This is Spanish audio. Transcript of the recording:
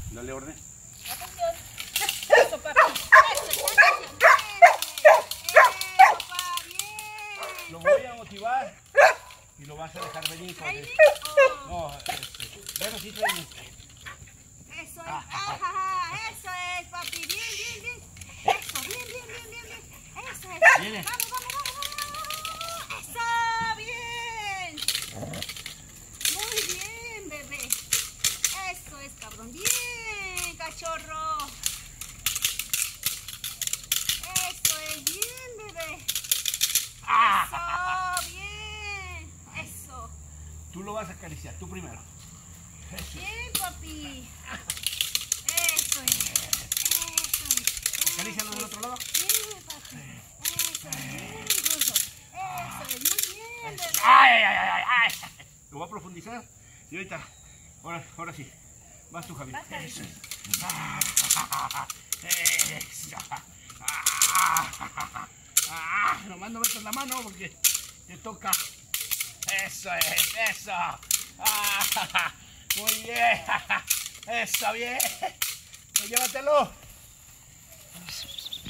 Dale orden. Atención. Eso, papi. Eso, atención. Eso, papi. Bien. Lo voy a motivar y lo vas a dejar venir. ¿Training? No, bueno, sí, training. Eso es. Ajá, eso es, papi. Bien, bien, bien. Eso, bien, bien, bien, bien, bien. Eso es. Viene. Vamos, vamos, vamos. Eso, bien. Muy bien, bebé. Eso es, cabrón. Bien, cachorro. Eso es, bien, bebé. Eso, bien. Eso. Tú lo vas a acariciar, tú primero. Bien, papi. Eso es. Eso es. Acarícialo del otro lado. Bien, papi. Eso es, bien, ruso. Eso es, muy bien, bebé. ¡Ay, ay, ay, ay! Lo voy a profundizar y ahorita, ahora sí. Vas tú, Javi. Vas, Javi. Eso. Nomás no metas la mano porque te toca. Eso es, eso. Muy bien. Eso, bien. Llévatelo.